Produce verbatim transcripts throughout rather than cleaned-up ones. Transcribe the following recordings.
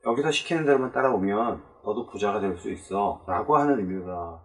여기서 시키는 대로만 따라오면 너도 부자가 될 수 있어 라고 하는 의미가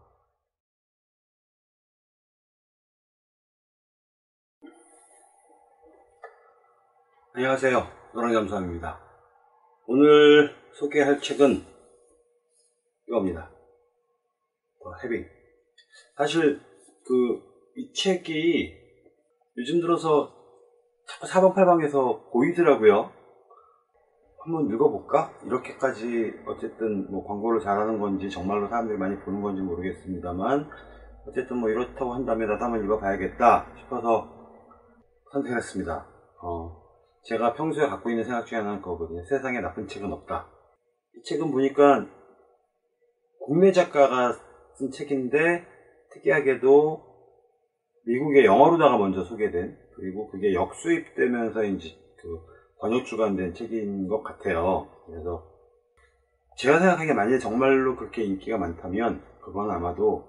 안녕하세요, 노랑잠수함입니다. 오늘 소개할 책은 이겁니다. 더 헤빙. 사실 그 이 책이 요즘 들어서 자꾸 사방팔방에서 보이더라고요. 한번 읽어볼까? 이렇게까지 어쨌든 뭐 광고를 잘하는 건지 정말로 사람들이 많이 보는 건지 모르겠습니다만 어쨌든 뭐 이렇다고 한다면 나도 한번 읽어봐야겠다 싶어서 선택했습니다. 어, 제가 평소에 갖고 있는 생각 중에 하나는 그거거든요. 세상에 나쁜 책은 없다. 이 책은 보니까 국내 작가가 쓴 책인데 특이하게도 미국의 영어로다가 먼저 소개된, 그리고 그게 역수입되면서 이제 그 번역 주관된 책인 것 같아요. 그래서 제가 생각하기에 만약에 정말로 그렇게 인기가 많다면 그건 아마도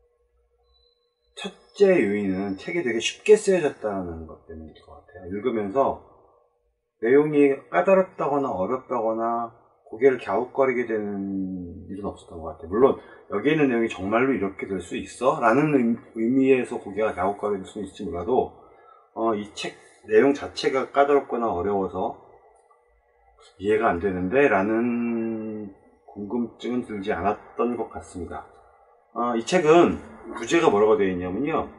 첫째 요인은 책이 되게 쉽게 쓰여졌다는 것 때문일 것 같아요. 읽으면서 내용이 까다롭다거나 어렵다거나 고개를 갸웃거리게 되는 일은 없었던 것 같아요. 물론 여기에 있는 내용이 정말로 이렇게 될 수 있어? 라는 의미에서 고개가 갸웃거릴 수 있을지 몰라도 어, 이 책 내용 자체가 까다롭거나 어려워서 이해가 안 되는데 라는 궁금증은 들지 않았던 것 같습니다. 어, 이 책은 부제가 뭐라고 되어 있냐면요,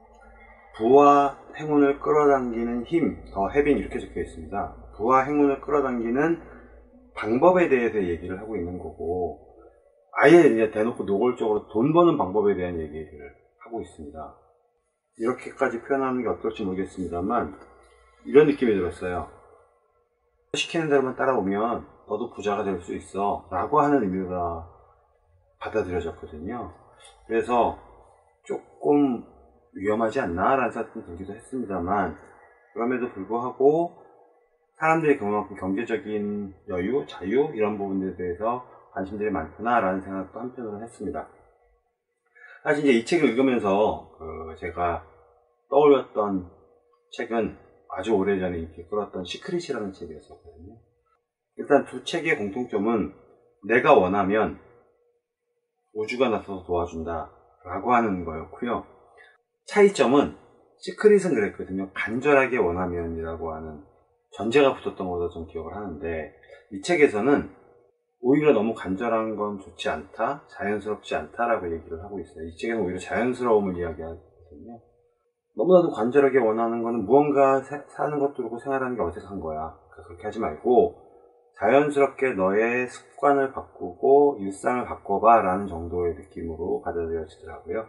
부와 행운을 끌어당기는 힘, 더 헤빙, 이렇게 적혀 있습니다. 부와 행운을 끌어당기는 방법에 대해서 얘기를 하고 있는 거고, 아예 이제 대놓고 노골적으로 돈 버는 방법에 대한 얘기를 하고 있습니다. 이렇게까지 표현하는 게 어떨지 모르겠습니다만 이런 느낌이 들었어요. 시키는 대로만 따라오면 너도 부자가 될 수 있어 라고 하는 의미가 받아들여졌거든요. 그래서 조금 위험하지 않나 라는 생각이 들기도 했습니다만, 그럼에도 불구하고 사람들이 그만큼 경제적인 여유, 자유 이런 부분들에 대해서 관심들이 많구나 라는 생각도 한편으로 했습니다. 사실 이제 이 책을 읽으면서 그 제가 떠올렸던 책은 아주 오래전에 인기 끌었던 시크릿이라는 책이었었거든요. 일단 두 책의 공통점은 내가 원하면 우주가 나서서 도와준다 라고 하는 거였고요. 차이점은 시크릿은 그랬거든요. 간절하게 원하면 이라고 하는 전제가 붙었던 것으로 좀 기억을 하는데, 이 책에서는 오히려 너무 간절한 건 좋지 않다, 자연스럽지 않다라고 얘기를 하고 있어요. 이 책에는 오히려 자연스러움을 이야기하거든요. 너무나도 간절하게 원하는 거는 무언가 사, 사는 것도 그렇고 생활하는 게 어색한 거야. 그렇게 하지 말고 자연스럽게 너의 습관을 바꾸고 일상을 바꿔봐 라는 정도의 느낌으로 받아들여지더라고요.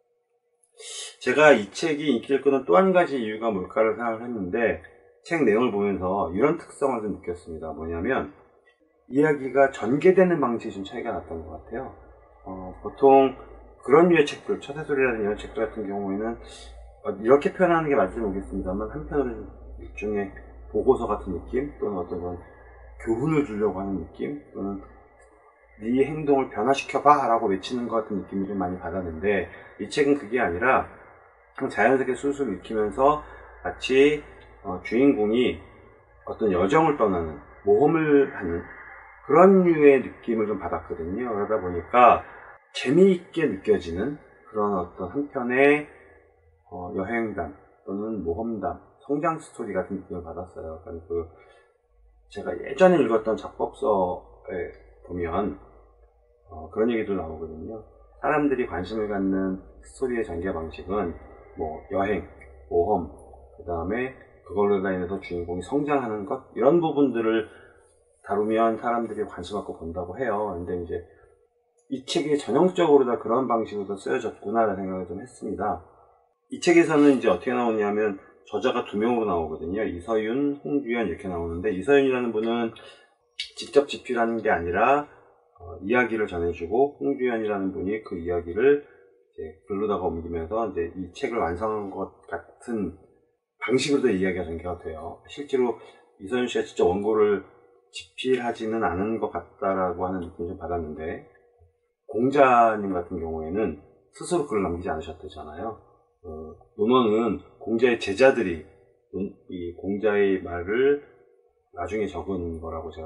제가 이 책이 인기를 끄는 또 한 가지 이유가 뭘까를 생각을 했는데, 책 내용을 보면서 이런 특성을 좀 느꼈습니다. 뭐냐면 이야기가 전개되는 방식이 좀 차이가 났던 것 같아요. 어, 보통 그런 류의 책들, 처세술이라는 이런 책들 같은 경우에는 어, 이렇게 표현하는 게 맞을지 모르겠습니다만 한편으로는 일종의 보고서 같은 느낌, 또는 어떤 그런 교훈을 주려고 하는 느낌, 또는 네 행동을 변화시켜봐 라고 외치는 것 같은 느낌을 좀 많이 받았는데, 이 책은 그게 아니라 그냥 자연스럽게 술술 읽히면서 마치 어, 주인공이 어떤 여정을 떠나는, 모험을 하는 그런 류의 느낌을 좀 받았거든요. 그러다 보니까 재미있게 느껴지는 그런 어떤 한편의 어, 여행담 또는 모험담, 성장 스토리 같은 느낌을 받았어요. 그러니까 그 제가 예전에 읽었던 작법서에 보면 어, 그런 얘기도 나오거든요. 사람들이 관심을 갖는 스토리의 전개 방식은 뭐 여행, 모험, 그 다음에 그걸로 인해서 주인공이 성장하는 것, 이런 부분들을 다루면 사람들이 관심 갖고 본다고 해요. 근데 이제 이 책이 전형적으로 다 그런 방식으로 쓰여졌구나라는 생각을 좀 했습니다. 이 책에서는 이제 어떻게 나오냐면 저자가 두 명으로 나오거든요. 이서윤, 홍주연 이렇게 나오는데, 이서윤이라는 분은 직접 집필하는 게 아니라 어, 이야기를 전해주고, 홍주연이라는 분이 그 이야기를 이제 글로다가 옮기면서 이제 이 책을 완성한 것 같은 방식으로도 이야기가 전개가 돼요. 실제로 이서윤 씨가 진짜 원고를 집필하지는 않은 것 같다라고 하는 느낌을 좀 받았는데, 공자님 같은 경우에는 스스로 글을 남기지 않으셨잖아요. 어, 논어는 공자의 제자들이 이 공자의 말을 나중에 적은 거라고 제가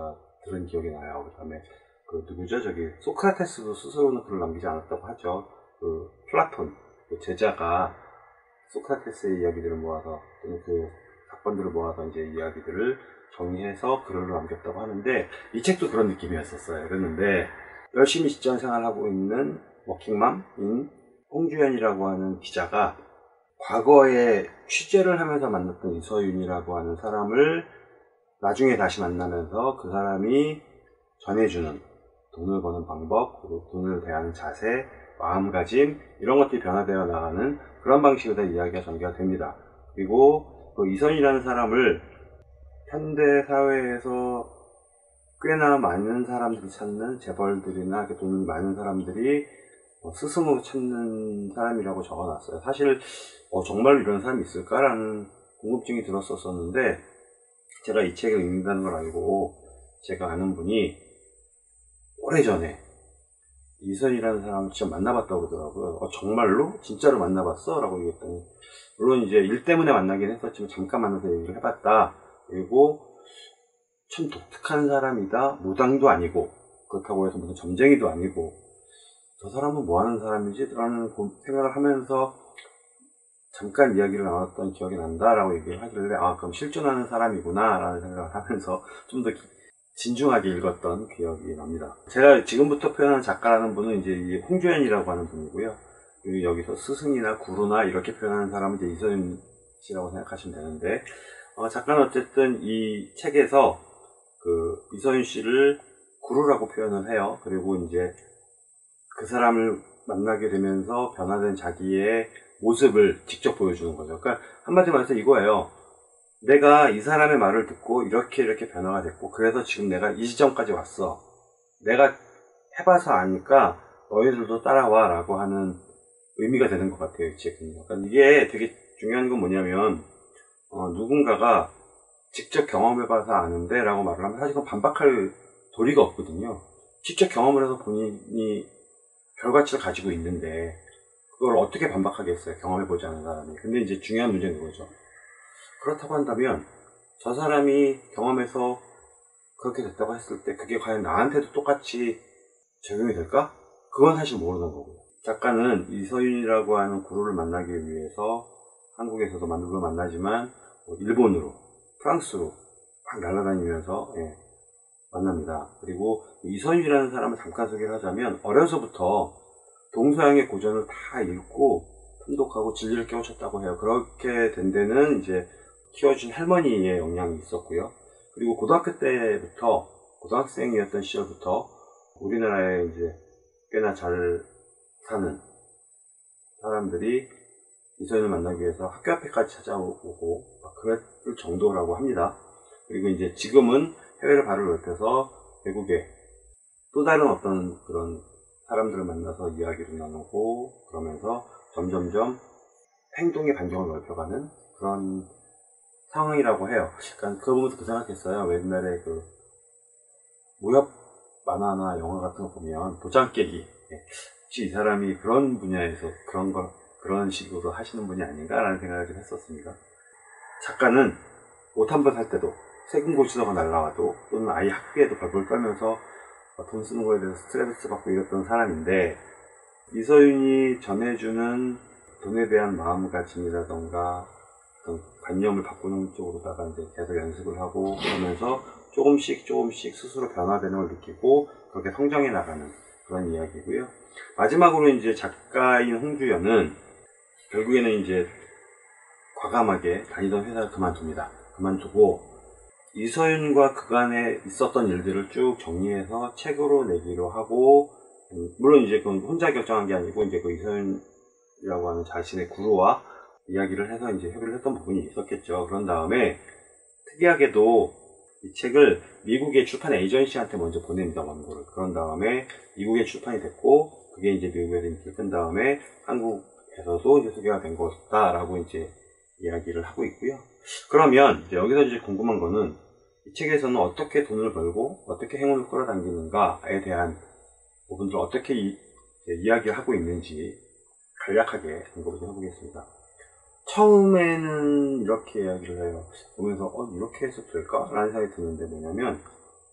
들은 기억이 나요. 그 다음에 그 누구죠? 저기 소크라테스도 스스로는 글을 남기지 않았다고 하죠. 그 플라톤 그 제자가 소크라테스의 이야기들을 모아서 또는 그 사건들을 모아서 이제 이야기들을 정리해서 글을 남겼다고 하는데 이 책도 그런 느낌이었었어요. 그랬는데 열심히 직장 생활하고 있는 워킹맘인 홍주연이라고 하는 기자가 과거에 취재를 하면서 만났던 이서윤이라고 하는 사람을 나중에 다시 만나면서 그 사람이 전해주는 돈을 버는 방법, 그리고 돈을 대하는 자세, 마음가짐 이런 것들이 변화되어 나가는 그런 방식으로 이야기가 전개가 됩니다. 그리고 그 이서윤이라는 사람을 현대 사회에서 꽤나 많은 사람들이 찾는 재벌들이나 돈이 많은 사람들이 스승으로 찾는 사람이라고 적어놨어요. 사실 어, 정말 이런 사람이 있을까라는 궁금증이 들었었는데 제가 이 책을 읽는다는 걸 알고 제가 아는 분이 오래전에 이선이라는 사람을 진짜 만나봤다고 그러더라고요. 어, 정말로? 진짜로 만나봤어? 라고 얘기했더니 물론 이제 일 때문에 만나긴 했었지만 잠깐 만나서 얘기를 해봤다. 그리고 참 독특한 사람이다. 무당도 아니고 그렇다고 해서 무슨 점쟁이도 아니고 저 사람은 뭐 하는 사람이지? 라는 생각을 하면서 잠깐 이야기를 나눴던 기억이 난다라고 얘기를 하길래 아 그럼 실존하는 사람이구나 라는 생각을 하면서 좀 더 진중하게 읽었던 기억이 납니다. 제가 지금부터 표현하는 작가라는 분은 이제 홍주연이라고 하는 분이고요. 여기서 스승이나 구루나 이렇게 표현하는 사람은 이제 이서윤 씨라고 생각하시면 되는데 어, 작가는 어쨌든 이 책에서 그 이서윤 씨를 구루라고 표현을 해요. 그리고 이제 그 사람을 만나게 되면서 변화된 자기의 모습을 직접 보여주는 거죠. 그러니까 한마디로 말해서 이거예요. 내가 이 사람의 말을 듣고 이렇게 이렇게 변화가 됐고 그래서 지금 내가 이 지점까지 왔어. 내가 해봐서 아니까 너희들도 따라와 라고 하는 의미가 되는 것 같아요. 이 책은. 그러니까 이게 되게 중요한 건 뭐냐면 어, 누군가가 직접 경험해봐서 아는데 라고 말을 하면 사실 그건 반박할 도리가 없거든요. 직접 경험을 해서 본인이 결과치를 가지고 있는데 그걸 어떻게 반박하겠어요. 경험해보지 않은 사람이. 근데 이제 중요한 문제는 그거죠. 그렇다고 한다면 저 사람이 경험해서 그렇게 됐다고 했을 때 그게 과연 나한테도 똑같이 적용이 될까? 그건 사실 모르는 거고요. 작가는 이서윤이라고 하는 구루를 만나기 위해서 한국에서도 만두를 만나지만 일본으로, 프랑스로 막 날아다니면서 예, 만납니다. 그리고 이서윤이라는 사람을 잠깐 소개를 하자면 어려서부터 동서양의 고전을 다 읽고 통독하고 진리를 깨우쳤다고 해요. 그렇게 된 데는 이제 키워준 할머니의 영향이 있었고요. 그리고 고등학교 때부터 고등학생이었던 시절부터 우리나라에 이제 꽤나 잘 사는 사람들이 이서윤을 만나기 위해서 학교 앞에까지 찾아오고 그랬을 정도라고 합니다. 그리고 이제 지금은 해외를 발을 넓혀서 외국에 또 다른 어떤 그런 사람들을 만나서 이야기를 나누고 그러면서 점점점 행동의 반경을 넓혀가는 그런 상황이라고 해요. 그러니까 그거 보면서 그 생각했어요. 옛날에 그 무협 만화나 영화 같은 거 보면 도장 깨기 혹시 이 사람이 그런 분야에서 그런 걸 그런 식으로 하시는 분이 아닌가라는 생각을 좀 했었습니다. 작가는 옷 한 번 살 때도 세금 고치다가 날라와도 또는 아이 학비에도 벌벌 떨면서 돈 쓰는 거에 대해서 스트레스 받고 이랬던 사람인데 이서윤이 전해주는 돈에 대한 마음가짐이라던가 어떤 관념을 바꾸는 쪽으로다가 이제 계속 연습을 하고 그러면서 조금씩 조금씩 스스로 변화되는 걸 느끼고 그렇게 성장해 나가는 그런 이야기고요. 마지막으로 이제 작가인 홍주연은 결국에는 이제 과감하게 다니던 회사를 그만둡니다. 그만두고 이서윤과 그간에 있었던 일들을 쭉 정리해서 책으로 내기로 하고 물론 이제 그건 혼자 결정한 게 아니고 이제 그 이서윤이라고 하는 자신의 구루와 이야기를 해서 이제 협의를 했던 부분이 있었겠죠. 그런 다음에 특이하게도 이 책을 미국의 출판 에이전시한테 먼저 보냅니다. 원고를. 그런 다음에 미국에 출판이 됐고 그게 이제 미국에서 인기를 끈 다음에 한국에서도 이제 소개가 된 것이다라고 이제 이야기를 하고 있고요. 그러면 이제 여기서 이제 궁금한 거는 이 책에서는 어떻게 돈을 벌고 어떻게 행운을 끌어당기는가에 대한 부분들을 어떻게 이, 이야기를 하고 있는지 간략하게 언급을 좀 해보겠습니다. 처음에는 이렇게 이야기를 해요. 보면서 어 이렇게 해서 될까? 라는 생각이 드는데 뭐냐면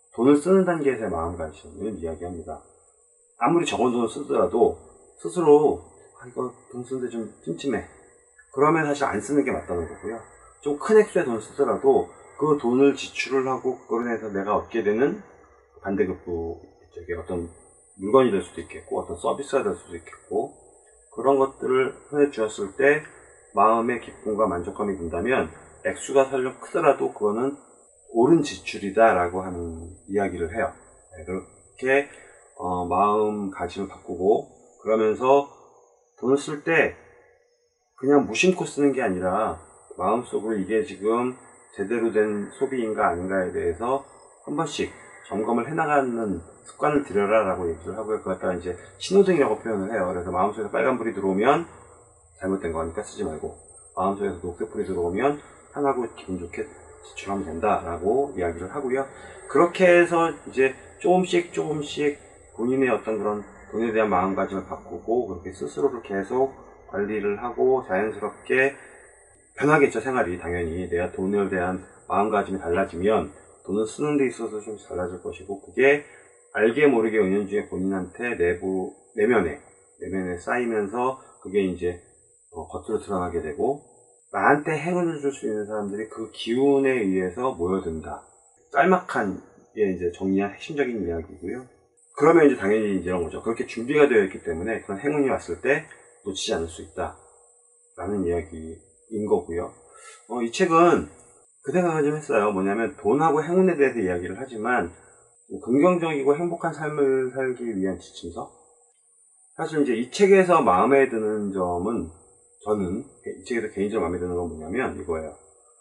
돈을 쓰는 단계에서의 마음가짐을 이야기합니다. 아무리 적은 돈을 쓰더라도 스스로 아, 이거 돈 쓰는데 좀 찜찜해. 그러면 사실 안 쓰는 게 맞다는 거고요. 좀 큰 액수의 돈을 쓰더라도 그 돈을 지출을 하고 그걸로 해서 내가 얻게 되는 반대급부 저기 어떤 물건이 될 수도 있겠고 어떤 서비스가 될 수도 있겠고 그런 것들을 손에 쥐었을 때 마음의 기쁨과 만족감이 든다면 액수가 설령 크더라도 그거는 옳은 지출이다 라고 하는 이야기를 해요. 네, 그렇게 어, 마음가짐을 바꾸고 그러면서 돈을 쓸 때 그냥 무심코 쓰는 게 아니라 마음속으로 이게 지금 제대로 된 소비인가 아닌가에 대해서 한 번씩 점검을 해나가는 습관을 들여라 라고 얘기를 하고요. 그걸 갖다가 이제 신호등이라고 표현을 해요. 그래서 마음속에서 빨간불이 들어오면 잘못된 거니까 쓰지 말고 마음속에서 녹색불이 들어오면 편하고 기분 좋게 지출하면 된다라고 이야기를 하고요. 그렇게 해서 이제 조금씩 조금씩 본인의 어떤 그런 돈에 대한 마음가짐을 바꾸고 그렇게 스스로를 계속 관리를 하고 자연스럽게 편하겠죠. 생활이 당연히 내가 돈에 대한 마음가짐이 달라지면 돈을 쓰는 데 있어서 좀 달라질 것이고 그게 알게 모르게 은연중에 본인한테 내부 내면에 내면에 쌓이면서 그게 이제 어, 겉으로 드러나게 되고 나한테 행운을 줄 수 있는 사람들이 그 기운에 의해서 모여든다. 짤막한 게 이제 정리한 핵심적인 이야기고요. 그러면 이제 당연히 이제 이런 거죠. 그렇게 준비가 되어 있기 때문에 그런 행운이 왔을 때 놓치지 않을 수 있다. 라는 이야기인 거고요. 어, 이 책은 그 생각을 좀 했어요. 뭐냐면 돈하고 행운에 대해서 이야기를 하지만 긍정적이고 행복한 삶을 살기 위한 지침서? 사실 이제 이 책에서 마음에 드는 점은 저는 이 책에서 개인적으로 마음에 드는 건 뭐냐면 이거예요.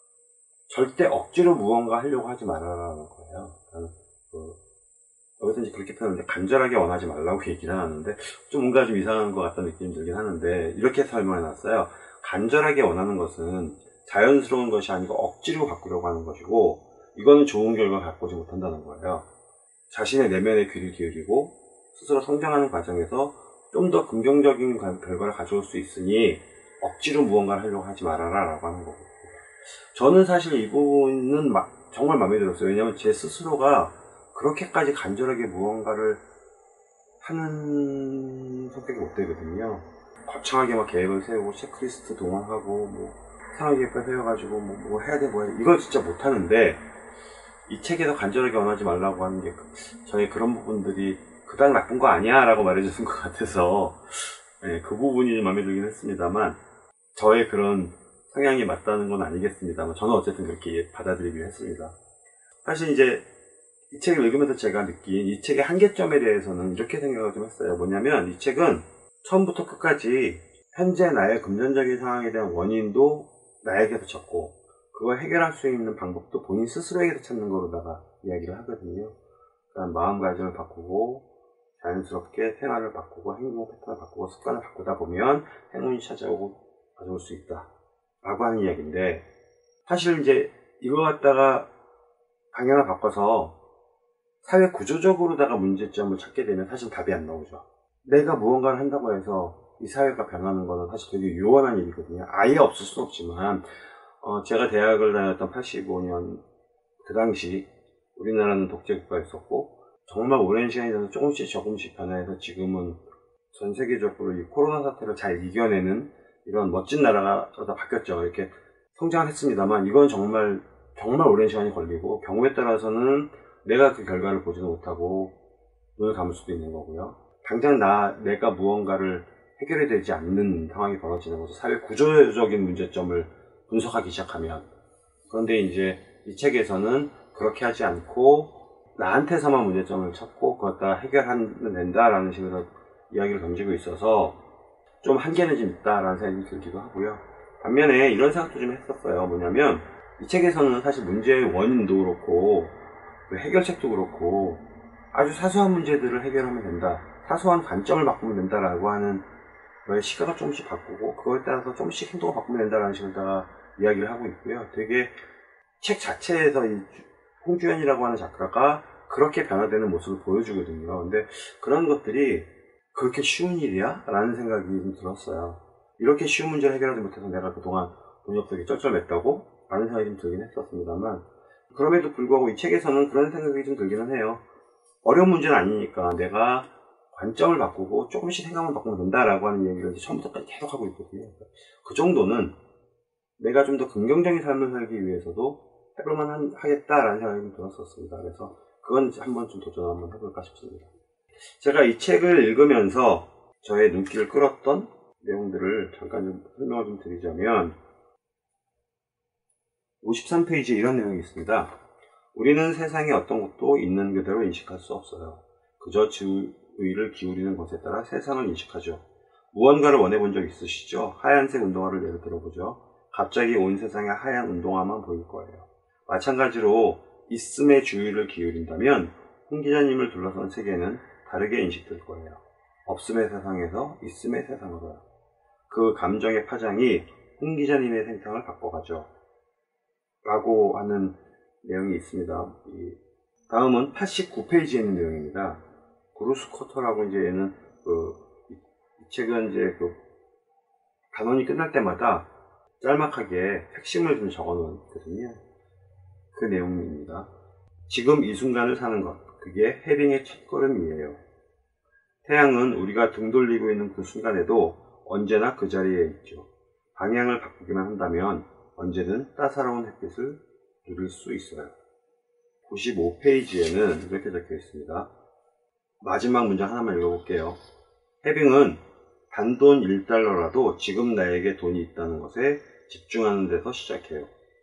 절대 억지로 무언가 하려고 하지 말아라는 거예요. 그, 여기서 이제 그렇게 표현하는데 간절하게 원하지 말라고 얘기를 하는데 좀 뭔가 좀 이상한 것 같다는 느낌이 들긴 하는데 이렇게 설명해 놨어요. 간절하게 원하는 것은 자연스러운 것이 아니고 억지로 바꾸려고 하는 것이고 이거는 좋은 결과 갖고지 못한다는 거예요. 자신의 내면의 귀를 기울이고 스스로 성장하는 과정에서 좀 더 긍정적인 결과를 가져올 수 있으니 억지로 무언가를 하려고 하지 말아라 라고 하는 거고 저는 사실 이 부분은 마, 정말 마음에 들었어요. 왜냐하면 제 스스로가 그렇게까지 간절하게 무언가를 하는 성격이 못 되거든요. 거창하게 막 계획을 세우고 체크리스트 동원하고 뭐 상하게 예쁘게 세워가지고 뭐, 뭐 해야 돼 뭐 해야 돼 이걸 진짜 못하는데 이 책에서 간절하게 원하지 말라고 하는 게 저의 그런 부분들이 그닥 나쁜 거 아니야 라고 말해주는 것 같아서 네, 그 부분이 좀 마음에 들긴 했습니다만 저의 그런 성향이 맞다는 건 아니겠습니다만 저는 어쨌든 그렇게 받아들이기로 했습니다. 사실 이제 이 책을 읽으면서 제가 느낀 이 책의 한계점에 대해서는 이렇게 생각을 좀 했어요. 뭐냐면 이 책은 처음부터 끝까지 현재 나의 금전적인 상황에 대한 원인도 나에게서 찾고 그걸 해결할 수 있는 방법도 본인 스스로에게서 찾는 거로다가 이야기를 하거든요. 그러니까 마음가짐을 바꾸고 자연스럽게 생활을 바꾸고 행동 패턴을 바꾸고 습관을 바꾸다 보면 행운이 찾아오고 가져올 수 있다 라고 하는 이야기인데 사실 이제 이거 갖다가 방향을 바꿔서 사회 구조적으로다가 문제점을 찾게 되면 사실 답이 안 나오죠. 내가 무언가를 한다고 해서 이 사회가 변하는 거는 사실 되게 유언한 일이거든요. 아예 없을 수는 없지만 어, 제가 대학을 다녔던 팔십오 년 그 당시 우리나라는 독재국가였었고 정말 오랜 시간이 지나서 조금씩 조금씩 변화해서 지금은 전 세계적으로 이 코로나 사태를 잘 이겨내는 이런 멋진 나라가 다 바뀌었죠. 이렇게 성장했습니다만 이건 정말 정말 오랜 시간이 걸리고 경우에 따라서는 내가 그 결과를 보지도 못하고 눈을 감을 수도 있는 거고요. 당장 나 내가 무언가를 해결이 되지 않는 상황이 벌어지는 거죠. 사회 구조적인 문제점을 분석하기 시작하면. 그런데 이제 이 책에서는 그렇게 하지 않고 나한테서만 문제점을 찾고 그걸 다 해결하면 된다라는 식으로 이야기를 던지고 있어서 좀 한계는 좀 있다라는 생각이 들기도 하고요. 반면에 이런 생각도 좀 했었어요. 뭐냐면 이 책에서는 사실 문제의 원인도 그렇고 해결책도 그렇고 아주 사소한 문제들을 해결하면 된다. 사소한 관점을 바꾸면 된다라고 하는 너의 시각을 조금씩 바꾸고 그거에 따라서 조금씩 행동을 바꾸면 된다라는 식으로 이야기를 하고 있고요. 되게 책 자체에서 이 홍주연이라고 하는 작가가 그렇게 변화되는 모습을 보여주거든요. 근데 그런 것들이 그렇게 쉬운 일이야? 라는 생각이 좀 들었어요. 이렇게 쉬운 문제를 해결하지 못해서 내가 그동안 돈이 없어서 쩔쩔맸다고? 라는 생각이 좀 들긴 했었습니다만 그럼에도 불구하고 이 책에서는 그런 생각이 좀 들기는 해요. 어려운 문제는 아니니까 내가 관점을 바꾸고 조금씩 생각만 바꾸면 된다라고 하는 얘기를 이제 처음부터까지 계속 하고 있거든요. 그 정도는 내가 좀 더 긍정적인 삶을 살기 위해서도 해볼만 하겠다라는 생각이 좀 들었었습니다. 그래서 그건 한번 좀 도전 한번 해볼까 싶습니다. 제가 이 책을 읽으면서 저의 눈길을 끌었던 내용들을 잠깐 좀 설명을 좀 드리자면, 오십삼 페이지에 이런 내용이 있습니다. 우리는 세상에 어떤 것도 있는 그대로 인식할 수 없어요. 그저 주의를 기울이는 것에 따라 세상을 인식하죠. 무언가를 원해본 적 있으시죠? 하얀색 운동화를 예를 들어보죠. 갑자기 온 세상에 하얀 운동화만 보일 거예요. 마찬가지로 있음에 주의를 기울인다면 홍 기자님을 둘러싼 세계는 다르게 인식될 거예요. 없음의 세상에서 있음의 세상으로요. 그 감정의 파장이 홍 기자님의 생각을 바꿔가죠. 라고 하는 내용이 있습니다. 이 다음은 팔십구 페이지에 있는 내용입니다. 브루스 코터라고 이제 얘는 그, 이 책은 이제 그 단원이 끝날 때마다 짤막하게 핵심을 좀 적어 놓거든요. 그 내용입니다. 지금 이 순간을 사는 것, 그게 해빙의 첫걸음이에요. 태양은 우리가 등 돌리고 있는 그 순간에도 언제나 그 자리에 있죠. 방향을 바꾸기만 한다면 언제든 따사로운 햇빛을 누릴 수 있어요. 구십오 페이지에는 이렇게 적혀 있습니다. 마지막 문장 하나만 읽어볼게요. 해빙은 단돈 일 달러라도 지금 나에게 돈이 있다는 것에 집중하는 데서 시작해요.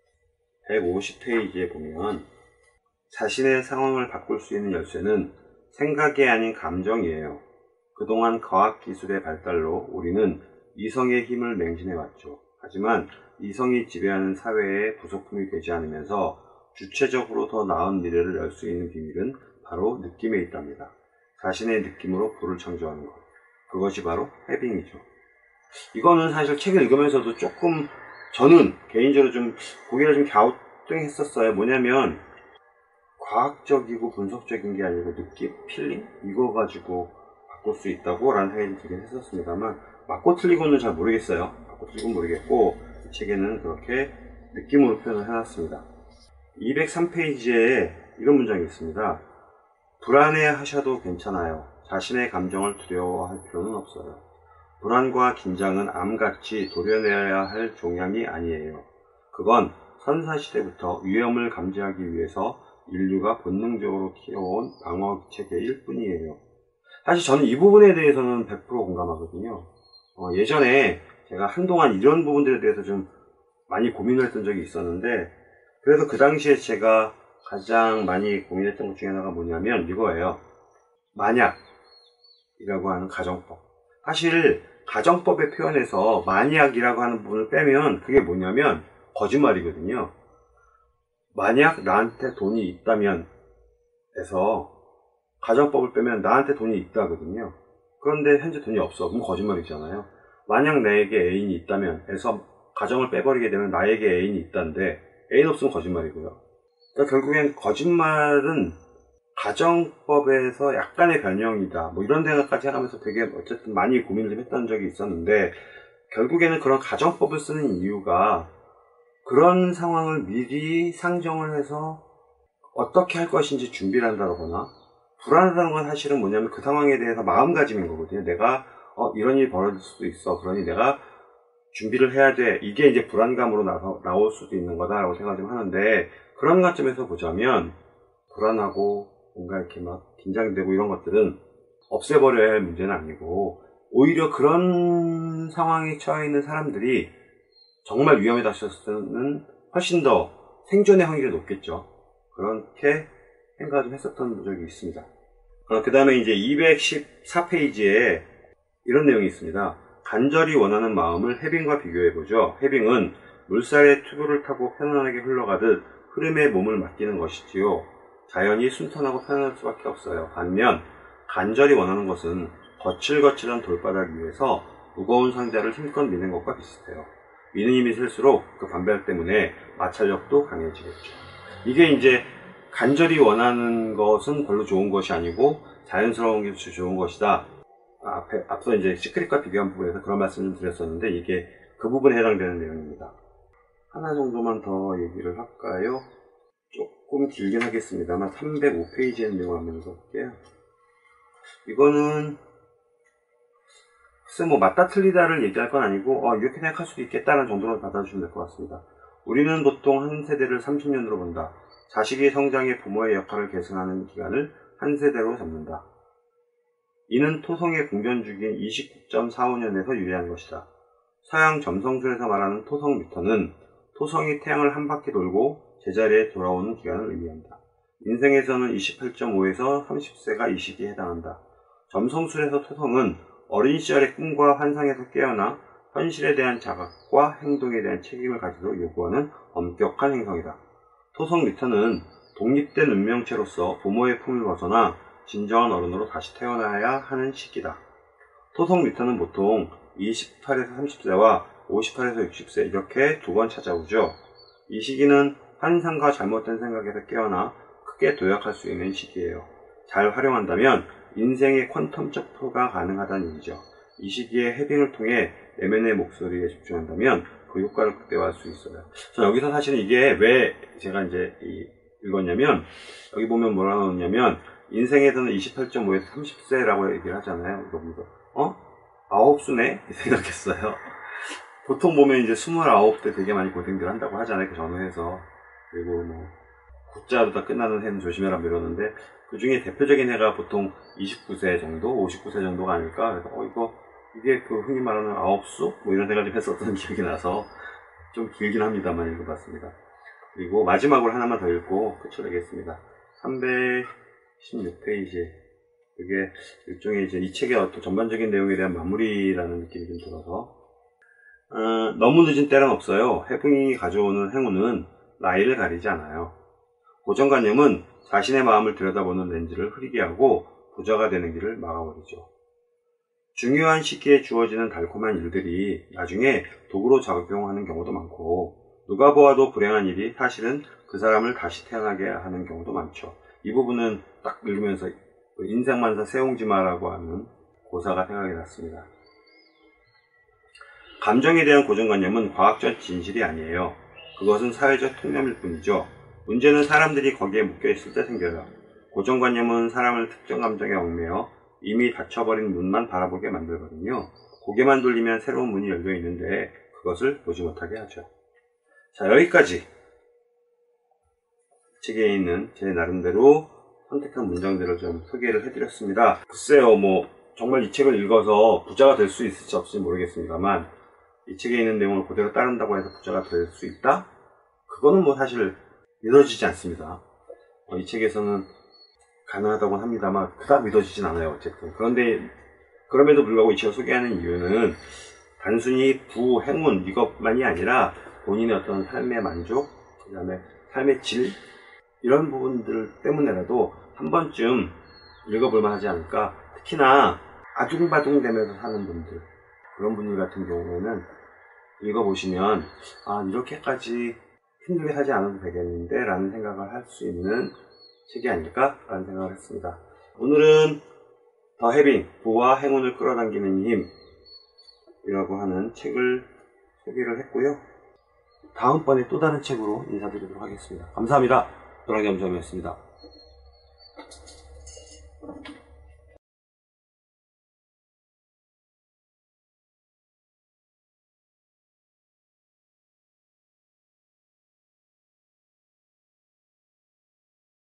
백오십 페이지에 보면 자신의 상황을 바꿀 수 있는 열쇠는 생각이 아닌 감정이에요. 그동안 과학기술의 발달로 우리는 이성의 힘을 맹신해왔죠. 하지만 이성이 지배하는 사회의 부속품이 되지 않으면서 주체적으로 더 나은 미래를 열 수 있는 비밀은 바로 느낌에 있답니다. 자신의 느낌으로 불을 창조하는 것. 그것이 바로 해빙이죠. 이거는 사실 책을 읽으면서도 조금 저는 개인적으로 좀 고개를 좀 갸우뚱했었어요. 뭐냐면 과학적이고 분석적인 게 아니고 느낌, 필링? 이거 가지고 바꿀 수 있다고 라는 생각이 들긴 했었습니다만 맞고 틀리고는 잘 모르겠어요. 맞고 틀리고는 모르겠고 이 책에는 그렇게 느낌으로 표현을 해놨습니다. 이백삼 페이지에 이런 문장이 있습니다. 불안해 하셔도 괜찮아요. 자신의 감정을 두려워할 필요는 없어요. 불안과 긴장은 암같이 도려내야 할 종양이 아니에요. 그건 선사시대부터 위험을 감지하기 위해서 인류가 본능적으로 키워온 방어체계일 뿐이에요. 사실 저는 이 부분에 대해서는 백 퍼센트 공감하거든요. 어, 예전에 제가 한동안 이런 부분들에 대해서 좀 많이 고민을 했던 적이 있었는데, 그래서 그 당시에 제가 가장 많이 고민했던 것 중에 하나가 뭐냐면 이거예요. 만약이라고 하는 가정법. 사실 가정법의 표현에서 만약이라고 하는 부분을 빼면 그게 뭐냐면 거짓말이거든요. 만약 나한테 돈이 있다면 에서 가정법을 빼면 나한테 돈이 있다거든요. 그런데 현재 돈이 없어. 그럼 거짓말이잖아요. 만약 나에게 애인이 있다면 에서 가정을 빼버리게 되면 나에게 애인이 있다는데 애인 없으면 거짓말이고요. 그러니까 결국엔 거짓말은 가정법에서 약간의 변형이다. 뭐 이런 생각까지 하면서 되게 어쨌든 많이 고민을 좀 했던 적이 있었는데, 결국에는 그런 가정법을 쓰는 이유가 그런 상황을 미리 상정을 해서 어떻게 할 것인지 준비를 한다거나, 불안하다는 건 사실은 뭐냐면 그 상황에 대해서 마음가짐인 거거든요. 내가 어, 이런 일이 벌어질 수도 있어. 그러니 내가 준비를 해야 돼. 이게 이제 불안감으로 나서, 나올 수도 있는 거다라고 생각을 좀 하는데, 그런 관점에서 보자면 불안하고 뭔가 이렇게 막 긴장되고 이런 것들은 없애버려야 할 문제는 아니고, 오히려 그런 상황에 처해 있는 사람들이 정말 위험에 닥쳤을 때는 훨씬 더 생존의 확률이 높겠죠. 그렇게 생각을 좀 했었던 적이 있습니다. 어, 그 다음에 이제 이백십사 페이지에 이런 내용이 있습니다. 간절히 원하는 마음을 해빙과 비교해보죠. 해빙은 물살의 튜브를 타고 편안하게 흘러가듯 흐름에 몸을 맡기는 것이지요. 자연이 순탄하고 편안할 수밖에 없어요. 반면 간절히 원하는 것은 거칠거칠한 돌바닥 위에서 무거운 상자를 힘껏 미는 것과 비슷해요. 미는 힘이 셀수록 그 반발 때문에 마찰력도 강해지겠죠. 이게 이제 간절히 원하는 것은 별로 좋은 것이 아니고 자연스러운 게 좋은 것이다. 앞에, 앞서 이제 시크릿과 비교한 부분에서 그런 말씀을 좀 드렸었는데, 이게 그 부분에 해당되는 내용입니다. 하나 정도만 더 얘기를 할까요? 조금 길긴 하겠습니다만 삼백오 페이지의 내용을 한번 읽어볼게요. 이거는 글쎄 뭐 맞다 틀리다를 얘기할 건 아니고 어, 이렇게 생각할 수도 있겠다는 정도로 받아주시면 될 것 같습니다. 우리는 보통 한 세대를 삼십 년으로 본다. 자식이 성장해 부모의 역할을 계승하는 기간을 한 세대로 잡는다. 이는 토성의 공전주기인 이십구 점 사오 년에서 유래한 것이다. 서양 점성술에서 말하는 토성 미터는 토성이 태양을 한 바퀴 돌고 제자리에 돌아오는 기간을 의미한다. 인생에서는 이십팔 점 오에서 삼십 세가 이 시기에 해당한다. 점성술에서 토성은 어린 시절의 꿈과 환상에서 깨어나 현실에 대한 자각과 행동에 대한 책임을 가지도록 요구하는 엄격한 행성이다. 토성 미터는 독립된 운명체로서 부모의 품을 벗어나 진정한 어른으로 다시 태어나야 하는 시기다. 토성 미터는 보통 이십팔에서 삼십 세와 오십팔에서 육십 세 이렇게 두 번 찾아오죠. 이 시기는 환상과 잘못된 생각에서 깨어나 크게 도약할 수 있는 시기예요. 잘 활용한다면 인생의 퀀텀 점프가 가능하다는 얘기죠. 이 시기에 해빙을 통해 내면의 목소리에 집중한다면 그 효과를 극대화할 수 있어요. 저 여기서 사실은 이게 왜 제가 이제 읽었냐면, 여기 보면 뭐라 나오냐면 인생에서는 이십팔 점 오에서 삼십 세라고 얘기를 하잖아요. 이거 보면서 어? 아홉 수네? 생각했어요. 보통 보면 이제 스물아홉 때 되게 많이 고생들 한다고 하잖아요. 그 전후해서. 그리고 뭐 구자로 다 끝나는 해는 조심해라 이러는데 그 중에 대표적인 해가 보통 이십구 세 정도, 오십구 세 정도가 아닐까. 그래서 어 이거 이게 그 흔히 말하는 아홉 수? 뭐 이런 생각을 좀 했었던 기억이 나서 좀 길긴 합니다만 읽어봤습니다. 그리고 마지막으로 하나만 더 읽고 끝을 내겠습니다. 삼백십육 페이지. 그게 일종의 이제 이 책의 어떤 전반적인 내용에 대한 마무리라는 느낌이 좀 들어서 어, 너무 늦은 때는 없어요. 해풍이 가져오는 행운은 나이를 가리지 않아요. 고정관념은 자신의 마음을 들여다보는 렌즈를 흐리게 하고 부자가 되는 길을 막아버리죠. 중요한 시기에 주어지는 달콤한 일들이 나중에 도구로 작용하는 경우도 많고 누가 보아도 불행한 일이 사실은 그 사람을 다시 태어나게 하는 경우도 많죠. 이 부분은 딱 읽으면서 인생만사 세옹지마라고 하는 고사가 생각이 났습니다. 감정에 대한 고정관념은 과학적 진실이 아니에요. 그것은 사회적 통념일 뿐이죠. 문제는 사람들이 거기에 묶여있을 때 생겨요. 고정관념은 사람을 특정 감정에 얽매여 이미 닫혀버린 문만 바라보게 만들거든요. 고개만 돌리면 새로운 문이 열려 있는데 그것을 보지 못하게 하죠. 자, 여기까지 책에 있는 제 나름대로 선택한 문장들을 좀 소개를 해드렸습니다. 글쎄요, 뭐 정말 이 책을 읽어서 부자가 될 수 있을지 없을지 모르겠습니다만 이 책에 있는 내용을 그대로 따른다고 해서 부자가 될 수 있다? 그거는 뭐 사실 믿어지지 않습니다. 어, 이 책에서는 가능하다고 합니다만 그닥 믿어지진 않아요. 어쨌든 그런데 그럼에도 불구하고 이 책을 소개하는 이유는 단순히 부, 행운 이것만이 아니라 본인의 어떤 삶의 만족, 그 다음에 삶의 질 이런 부분들 때문에라도 한 번쯤 읽어볼만 하지 않을까. 특히나 아둥바둥 되면서 사는 분들, 그런 분들 같은 경우에는 읽어보시면 아 이렇게까지 힘들게 하지 않아도 되겠는데 라는 생각을 할 수 있는 책이 아닐까 라는 생각을 했습니다. 오늘은 더 해빙, 부와 행운을 끌어당기는 힘 이라고 하는 책을 소개를 했고요. 다음번에 또 다른 책으로 인사드리도록 하겠습니다. 감사합니다. 노랑겸점이었습니다.